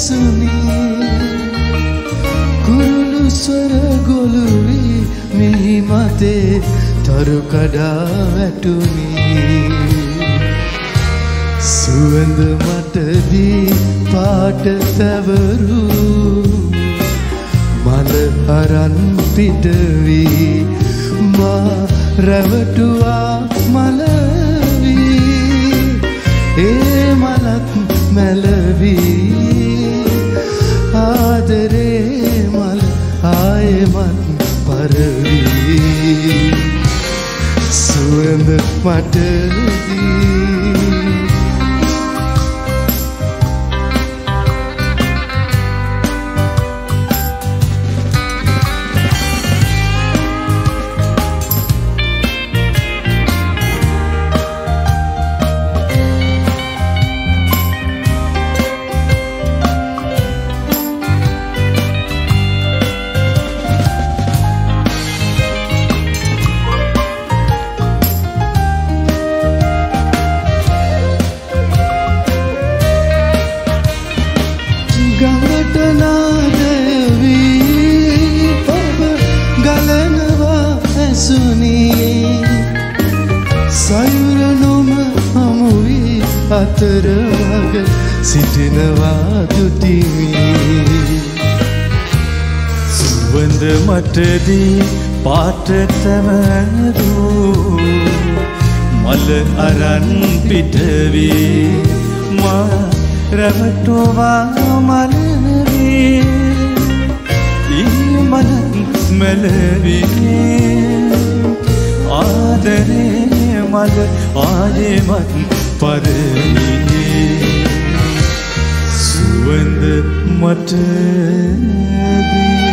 ඇසුනි කුරුළු ස්වර ගොළුවි මිහි මතේ තරු කඩා වැටුනි සුවඳ මට දී පාට තැවරු මල අරන් පිට වී මා රැවටුවා මල වී ඒ මලත් මැලවී ආදරේ මල් ආයෙමත් පරවී සුවඳ මට දී ගඟට නාදවී ඔබ ගලනවා ඇසුනි සයුර නොම හමුවී අතර වග සිටිනවා දුටිමි සුවඳ මටදී පාට තැවරු මල අරන් පිටවී මා රැවටුවා මල වී ඊ මලත් මැලවී ආදරේ මල ආයෙමත් පරවී සුවඳ මට දී